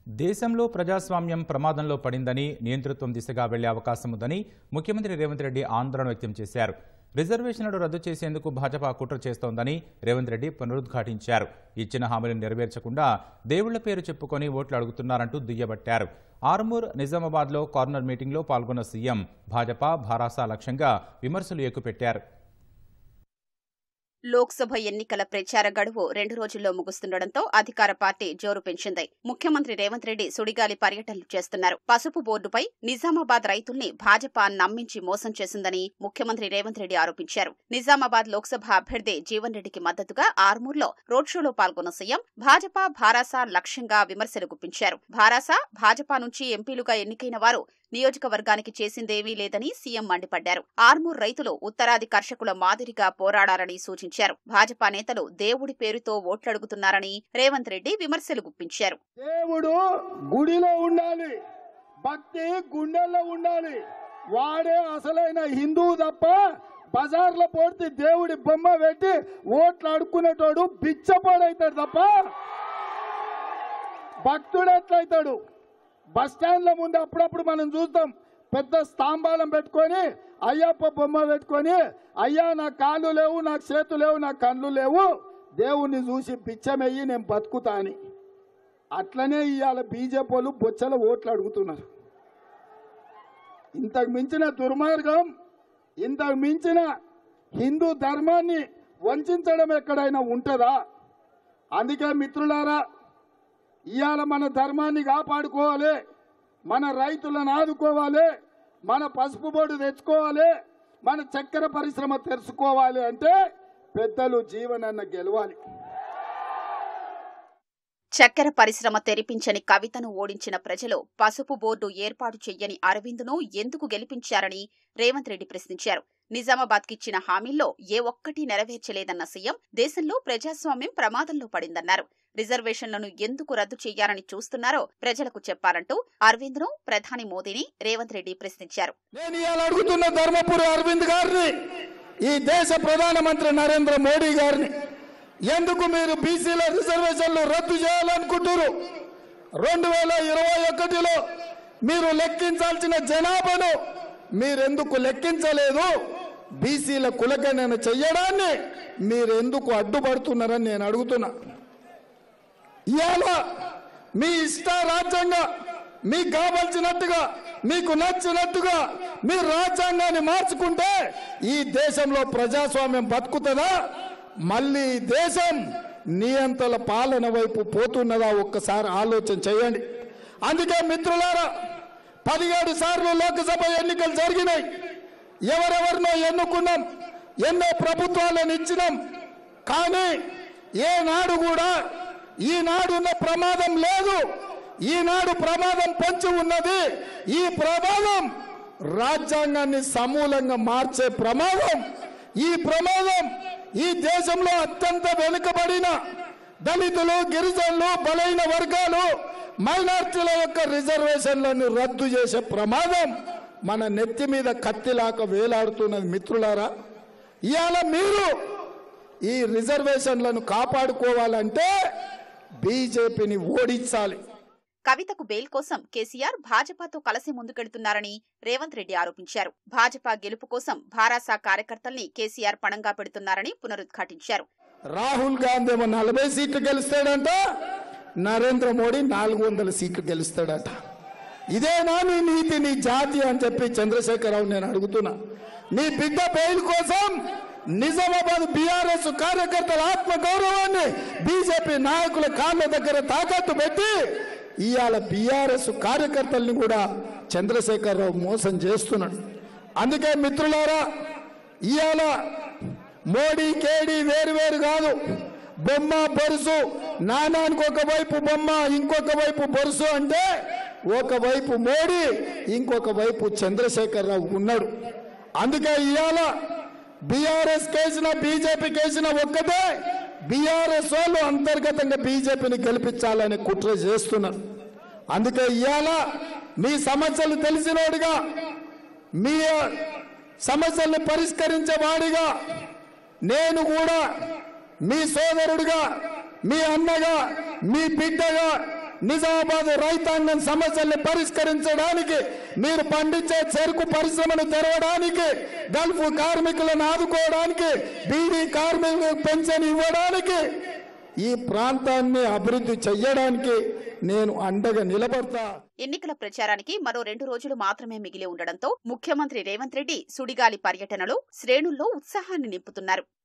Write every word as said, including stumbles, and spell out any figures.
దేశంలో ప్రజాస్వామ్యం ప్రమాదంలో పడిందని, నియంతృత్వం దిశగా వెళ్లే అవకాశం ఉందని ముఖ్యమంత్రి రేవంత్ రెడ్డి ఆందోళన వ్యక్తం చేశారు. రిజర్వేషన్లను రద్దు చేసేందుకు భాజపా కుట్ర చేస్తోందని రేవంత్ రెడ్డి పునరుద్ఘాటించారు. ఇచ్చిన హామీలను నెరవేర్చకుండా దేవుళ్ల పేరు చెప్పుకొని ఓట్లు అడుగుతున్నారంటూ దుయ్యబట్టారు. ఆర్మూర్, నిజామాబాద్లో కార్నర్ మీటింగ్లో పాల్గొన్న సీఎం భాజపా భారాస లక్ష్యంగా విమర్శలు ఎక్కుపెట్టారు. లోక్సభ ఎన్నికల ప్రచార గడువు రెండు రోజుల్లో ముగుస్తుండటంతో అధికార పార్టీ జోరు పెంచింది. ముఖ్యమంత్రి రేవంత్ రెడ్డి సుడిగాలి పర్యటనలు చేస్తున్నారు. పసుపు బోర్డుపై నిజామాబాద్ రైతుల్ని భాజపా నమ్మించి మోసం చేసిందని ముఖ్యమంత్రి రేవంత్ రెడ్డి ఆరోపించారు. నిజామాబాద్ లోక్సభ అభ్యర్థి జీవన్ రెడ్డికి మద్దతుగా ఆర్మూర్లో రోడ్ షోలో పాల్గొన్న సీఎం భాజపా భారాస లక్ష్యంగా విమర్శలు గుప్పించారు. భారాస, భాజపా నుంచి ఎంపీలుగా ఎన్నికైన వారు నియోజకవర్గానికి చేసిందేమీ లేదని సీఎం మండిపడ్డారు. ఆర్మూర్ రైతులు ఉత్తరాది కర్షకుల మాదిరిగా పోరాడాలని సూచించారు. భాజపా నేతలు దేవుడి పేరుతో ఓట్లడుగుతున్నారని రేవంత్ రెడ్డి విమర్శలు గుప్పించారు. దేవుడు గుడిలో ఉండాలి, భక్తి గుండెల్లో ఉండాలి. వాడే అసలైన హిందువు తప్ప బజార్లో పోతే దేవుడి బొమ్మ పెట్టి ఓట్లు అడుక్కునేటోడు బిచ్చపోడైతాడు తప్ప భక్తుడు ఎట్లయితాడు? బస్ స్టాండ్ల ముందు అప్పుడప్పుడు మనం చూస్తాం, పెద్ద స్తంభాలం పెట్టుకొని అయ్యప్ప బొమ్మ పెట్టుకొని, అయ్యా నా కాళ్ళు లేవు, నాకు చేతులు లేవు, నా కళ్ళు లేవు, దేవుణ్ణి చూసి పిచ్చమెయ్యి నేను బతుకుతా అని. అట్లనే ఇవాళ బీజేపీ వాళ్ళు బొచ్చల ఓట్లు అడుగుతున్నారు. ఇంతకు మించిన దుర్మార్గం, ఇంతకు మించిన హిందూ ధర్మాన్ని వంచడం ఎక్కడైనా ఉంటుందా? అందుకే మిత్రులారా, ఇవాళ మన ధర్మాన్ని కాపాడుకోవాలి, మన రైతులను ఆదుకోవాలి, మన పసుపు బోర్డు తెచ్చుకోవాలి, మన చక్కెర పరిశ్రమ తెరుచుకోవాలి అంటే పెద్దలు జీవనన్న గెలవాలి. చక్కెర పరిశ్రమ తెరిపించని కవితను ఓడించిన ప్రజలు పసుపు బోర్డు ఏర్పాటు చెయ్యని అరవింద్ను ఎందుకు గెలిపించారని రేవంత్ రెడ్డి ప్రశ్నించారు. నిజామాబాద్ కిచ్చిన హామీల్లో ఏ ఒక్కటి నెరవేర్చలేదన్న సీఎం దేశంలో ప్రజాస్వామ్యం ప్రమాదంలో పడిందన్నారు. రిజర్వేషన్లను ఎందుకు రద్దు చేయాలని చూస్తున్నారో ప్రజలకు చెప్పాలంటూ అరవింద్ ను, ప్రధాని మోదీని రేవంత్ రెడ్డి ప్రశ్నించారు. నేను ఇవాళ అడుగుతున్న ధర్మపురి అరవింద్ గారిని, ఈ దేశ ప్రధానమంత్రి నరేంద్ర మోడీ గారిని, ఎందుకు మీరు బీసీల రిజర్వేషన్లు రద్దు చేయాలనుకుంటారు? రెండు వేల ఇరవై ఒకటిలో మీరు లెక్కించాల్సిన జనాభాను మీరెందుకు లెక్కించలేదు? బీసీల కులగణన చెయ్యడాన్ని మీరెందుకు అడ్డుపడుతున్నారని నేను అడుగుతున్నా. ఇవాళ మీ ఇష్ట రాజ్యంగా, మీకు కావాల్సినట్టుగా, మీకు నచ్చినట్టుగా మీ రాజ్యాంగాన్ని మార్చుకుంటే ఈ దేశంలో ప్రజాస్వామ్యం బతుకుతుందా? మళ్ళీ దేశం నియంత్రణ పాలన వైపు పోతున్నదా? ఒక్కసారి ఆలోచన చేయండి. అందుకే మిత్రులారా, పదిహేడు సార్లు లోక్సభ ఎన్నికలు జరిగినాయి. ఎవరెవరినో ఎన్నుకున్నాం, ఎన్నో ప్రభుత్వాలను ఇచ్చినాం. కానీ ఏనాడు కూడా ఈనాడున్న ప్రమాదం లేదు. ఈనాడు ప్రమాదం పొంచి ఉన్నది. ఈ ప్రమాదం రాజ్యాంగాన్ని సమూలంగా మార్చే ప్రమాదం. ఈ ప్రమాదం ఈ దేశంలో అత్యంత వెనుకబడిన దళితులు, గిరిజనులు, బలైన వర్గాలు, మైనార్టీల యొక్క రిజర్వేషన్లను రద్దు చేసే ప్రమాదం మన నెత్తి మీద కత్తిలాక వేలాడుతున్నది. మిత్రులారా, ఇవాళ మీరు ఈ రిజర్వేషన్లను కాపాడుకోవాలంటే బీజేపీని ఓడించాలి. కవితకు బెయిల్ కోసం కేసీఆర్ భాజపాతో కలిసి ముందుకెళ్తున్నారని రేవంత్ రెడ్డి ఆరోపించారు. భాజపా గెలుపు కోసం భారాస కార్యకర్తల్ని కేసీఆర్ పణంగా పెడుతున్నారని పునరుద్ఘాటించారు. రాహుల్ గాంధీ ఏమో నలభై సీట్లు గెలుస్తాడంట, నరేంద్ర మోడీ నాలుగు వందల సీట్లు గెలుస్తాడట. ఇదేనా నీ నీతి, నీ జాతి అని చెప్పి చంద్రశేఖరరావు నేను అడుగుతున్నా. నీ బిడ్డ బెయిల్ కోసం నిజామాబాద్ బీఆర్ఎస్ కార్యకర్తల ఆత్మ గౌరవాన్ని బీజేపీ నాయకుల కాళ్ళ దగ్గర తాకట్టు పెట్టి ఇవాళ బీఆర్ఎస్ కార్యకర్తల్ని కూడా చంద్రశేఖరరావు మోసం చేస్తున్నాడు. అందుకే మిత్రులారా, ఇవాళ మోడీ కేడీ వేరు వేరు కాదు. బొమ్మ బొరుసు, నానానికి ఒకవైపు బొమ్మ, ఇంకొక వైపు బొరుసు అంటే ఒకవైపు మోడీ, ఇంకొక వైపు చంద్రశేఖరరావు ఉన్నాడు. అందుకే ఇవాళ బీఆర్ఎస్ కేసిన, బీజేపీ కేసిన ఒక్కటే, బీఆర్ఎస్ వాళ్ళు అంతర్గతంగా బీజేపీని గెలిపించాలని కుట్ర చేస్తున్నారు. అందుకే ఇవాళ మీ సమస్యలు తెలిసినోడిగా, మీ సమస్యల్ని పరిష్కరించే వాడిగా నేను కూడా మీ సోదరుడిగా, మీ అన్నగా, మీ బిడ్డగా నిజామాబాద్ రైతాంగం సమస్యల్ని పరిష్కరించడానికి, మీరు పండించే చెరుకు పరిశ్రమను తెరవడానికి, గల్ఫ్ కార్మికులను ఆదుకోవడానికి, బీడీ కార్మికులకు పెన్షన్ ఇవ్వడానికి, ఈ ప్రాంతాన్ని అభివృద్ధి చెయ్యడానికి నేను అండగా నిలబడతా. ఎన్నికల ప్రచారానికి మరో రెండు రోజులు మాత్రమే మిగిలి ఉండడంతో ముఖ్యమంత్రి రేవంత్ రెడ్డి సుడిగాలి పర్యటనలో శ్రేణుల్లో ఉత్సాహాన్ని నింపుతున్నారు.